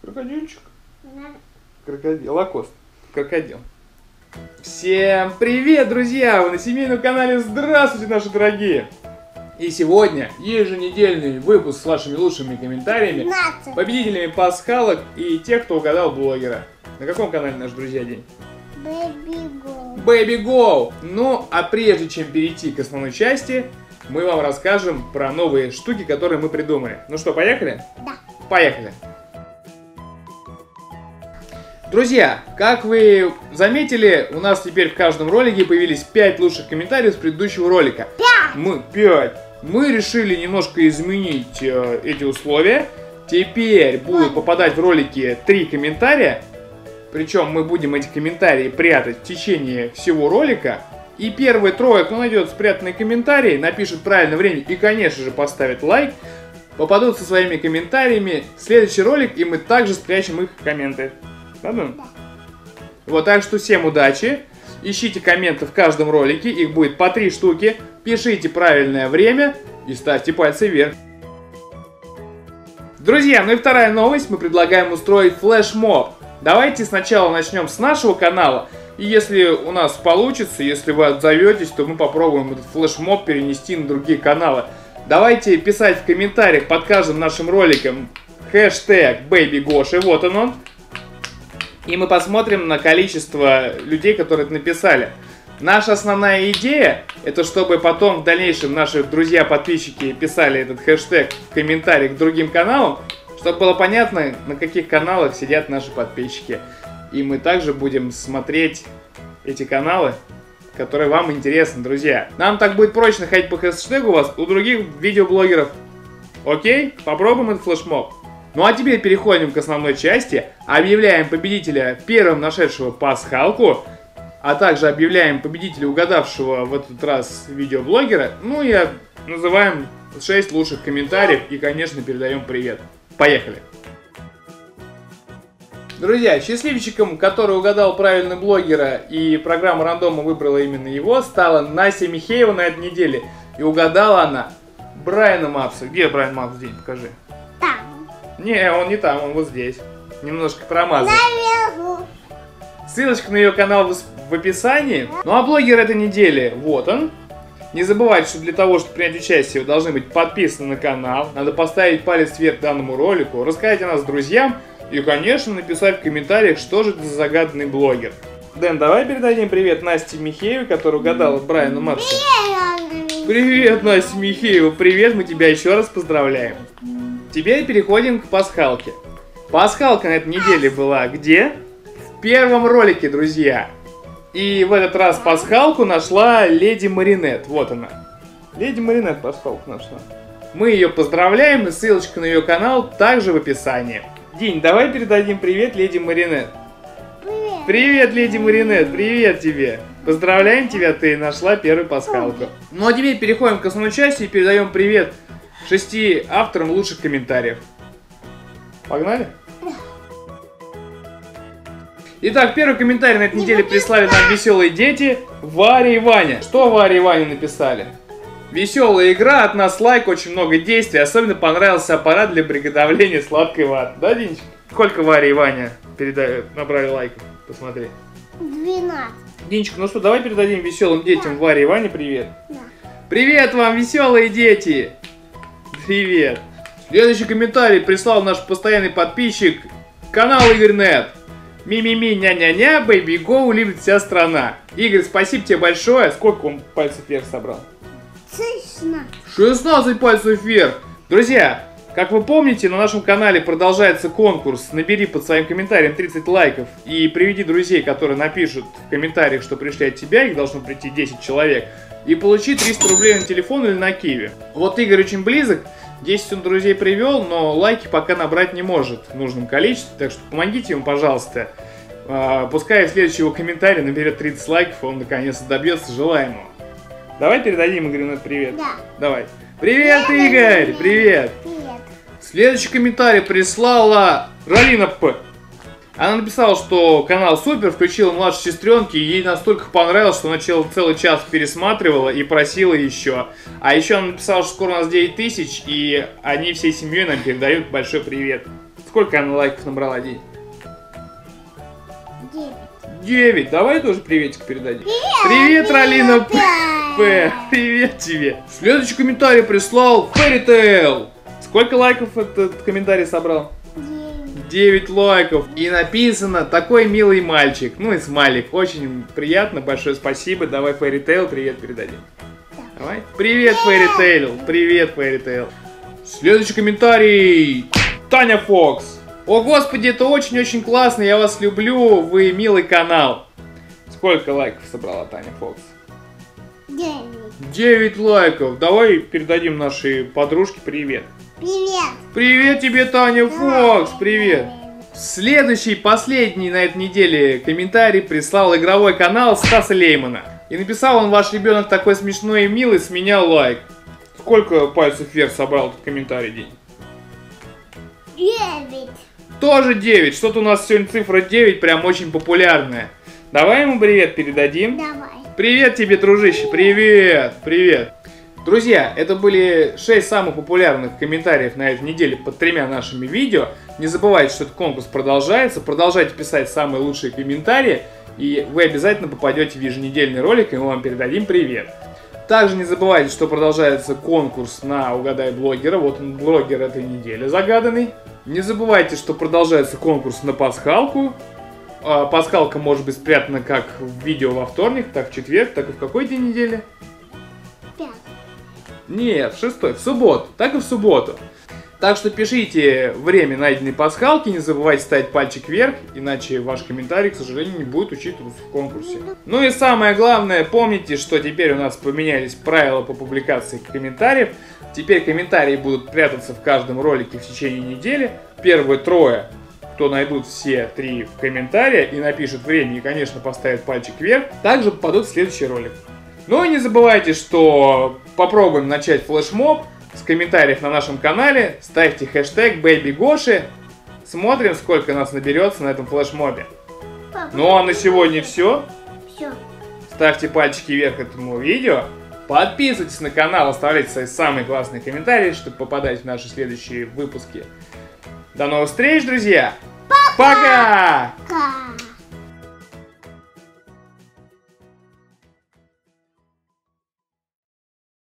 Крокодильчик. Крокодил. Лакост. Крокодил. Всем привет, друзья! Вы на семейном канале. Здравствуйте, наши дорогие! И сегодня еженедельный выпуск с вашими лучшими комментариями, победителями пасхалок и тех, кто угадал блогера. На каком канале, наши друзья, день? Baby Go. Baby Go! Ну, а прежде чем перейти к основной части, мы вам расскажем про новые штуки, которые мы придумали. Ну что, поехали? Да. Поехали! Друзья, как вы заметили, у нас теперь в каждом ролике появились 5 лучших комментариев с предыдущего ролика. 5! Мы решили немножко изменить эти условия. Теперь будут попадать в ролики 3 комментария. Причем мы будем эти комментарии прятать в течение всего ролика. И первый трое, кто найдет спрятанные комментарии, напишет правильное время и, конечно же, поставит лайк, попадут со своими комментариями в следующий ролик, и мы также спрячем их комменты. Ладно? Да. Вот, так что всем удачи. Ищите комменты в каждом ролике, их будет по 3 штуки. Пишите правильное время и ставьте пальцы вверх. Друзья, ну и вторая новость. Мы предлагаем устроить флешмоб. Давайте сначала начнем с нашего канала. И если у нас получится, если вы отзоветесь, то мы попробуем этот флешмоб перенести на другие каналы. Давайте писать в комментариях под каждым нашим роликом хэштег BabyGoshi, вот он. И мы посмотрим на количество людей, которые это написали. Наша основная идея, это чтобы потом в дальнейшем наши друзья-подписчики писали этот хэштег в комментариях к другим каналам, чтобы было понятно, на каких каналах сидят наши подписчики. И мы также будем смотреть эти каналы, которые вам интересны, друзья. Нам так будет проще находить по хэштегу вас у других видеоблогеров. Окей? Попробуем этот флешмоб. Ну а теперь переходим к основной части. Объявляем победителя первым нашедшего пасхалку, а также объявляем победителя угадавшего в этот раз видеоблогера. Ну и называем 6 лучших комментариев и, конечно, передаем привет. Поехали! Друзья, счастливчиком, который угадал правильно блогера и программа рандома выбрала именно его, стала Настя Михеева на этой неделе. И угадала она Брайана Мапса. Где Брайан Мапс? День, покажи. Не, он не там, он вот здесь. Немножко промазал. Наверху. Ссылочка на ее канал в описании. Ну а блогер этой недели, вот он. Не забывайте, что для того, чтобы принять участие, вы должны быть подписаны на канал. Надо поставить палец вверх данному ролику, рассказать о нас друзьям и, конечно, написать в комментариях, что же это за загаданный блогер. Дэн, давай передадим привет Насте Михеевой, которая угадала Брайана Мапса. Привет, Настя Михеева, привет, мы тебя еще раз поздравляем. Теперь переходим к пасхалке. Пасхалка на этой неделе была где? В первом ролике, друзья. И в этот раз пасхалку нашла Леди Маринет. Вот она. Леди Маринет пасхалку нашла. Мы ее поздравляем, и ссылочка на ее канал также в описании. Динь, давай передадим привет Леди Маринет. Привет. Привет, Леди Маринет, привет тебе. Поздравляем тебя, ты нашла первую пасхалку. Ну а теперь переходим к основной части и передаем привет 6 авторам лучших комментариев. Погнали? Итак, первый комментарий на этой неделе прислали нам веселые дети Варя и Ваня. Что Варя и Ваня написали? Веселая игра, от нас лайк, очень много действий. Особенно понравился аппарат для приготовления сладкой ваты. Да, Динчик? Сколько Варя и Ваня набрали лайков? Посмотри. 12. Динчик, ну что, давай передадим веселым детям Варе и Ване привет. Да. Привет вам, веселые дети! Привет! Следующий комментарий прислал наш постоянный подписчик, канал Игорь.нет. Ми-ми-ми, ня-ня-ня, Baby Go любит вся страна. Игорь, спасибо тебе большое. Сколько он пальцев вверх собрал? 16. 16 пальцев вверх! Друзья, как вы помните, на нашем канале продолжается конкурс. Набери под своим комментарием 30 лайков и приведи друзей, которые напишут в комментариях, что пришли от тебя. Их должно прийти 10 человек. И получи 300 рублей на телефон или на Киви. Вот Игорь очень близок. 10 он друзей привел, но лайки пока набрать не может в нужном количестве. Так что помогите ему, пожалуйста. Пускай в следующий его комментарий наберет 30 лайков, и он наконец-то добьется желаемого. Давай передадим Игорю привет. Да. Давай. Привет, Игорь! Привет! Привет. Следующий комментарий прислала Ралина П. Она написала, что канал супер, включила младшей сестренке, и ей настолько понравилось, что она целый час пересматривала и просила еще. А еще она написала, что скоро у нас 9000, и они всей семьей нам передают большой привет. Сколько она лайков набрала, День? 9. 9. Давай тоже приветик передадим. Привет, Ралина П. Привет тебе. Следующий комментарий прислал Fairy Tail. Сколько лайков этот комментарий собрал? 9 лайков. И написано: такой милый мальчик. Ну и смайлик. Очень приятно. Большое спасибо. Давай Fairy Tail привет передадим. Давай. Привет, Fairy Tail. Привет, Fairy Tail. Следующий комментарий. Таня Фокс. О, господи, это очень-очень классно. Я вас люблю. Вы милый канал. Сколько лайков собрала Таня Фокс? 9. 9 лайков. Давай передадим нашей подружке привет. Привет. Привет тебе, Таня Фокс. Привет. Следующий, последний на этой неделе комментарий прислал игровой канал Стаса Леймана. И написал он: ваш ребенок такой смешной и милый, с меня лайк. Сколько пальцев вверх собрал этот комментарий, День? 9. Тоже 9. Что-то у нас сегодня цифра 9 прям очень популярная. Давай ему привет передадим. Давай. Привет тебе, дружище. Привет. Привет. Друзья, это были 6 самых популярных комментариев на этой неделе под 3 нашими видео. Не забывайте, что этот конкурс продолжается. Продолжайте писать самые лучшие комментарии. И вы обязательно попадете в еженедельный ролик, и мы вам передадим привет. Также не забывайте, что продолжается конкурс на «Угадай блогера». Вот он, блогер этой недели загаданный. Не забывайте, что продолжается конкурс на пасхалку. Пасхалка может быть спрятана как в видео во вторник, так в четверг, так и в какой день недели? 5. Нет, в шестой, в субботу, так и в субботу. Так что пишите время найденной пасхалки, не забывайте ставить пальчик вверх, иначе ваш комментарий, к сожалению, не будет учитываться в конкурсе. Ну и самое главное, помните, что теперь у нас поменялись правила по публикации комментариев. Теперь комментарии будут прятаться в каждом ролике в течение недели. Первые 3, кто найдут все 3 в комментариях и напишут время и, конечно, поставят пальчик вверх, также попадут в следующий ролик. Ну и не забывайте, что попробуем начать флешмоб с комментариев на нашем канале. Ставьте хэштег BabyGoshi. Смотрим, сколько нас наберется на этом флешмобе. Ну а на сегодня все. Все. Ставьте пальчики вверх этому видео. Подписывайтесь на канал, оставляйте свои самые классные комментарии, чтобы попадать в наши следующие выпуски. До новых встреч, друзья! Пока! Пока.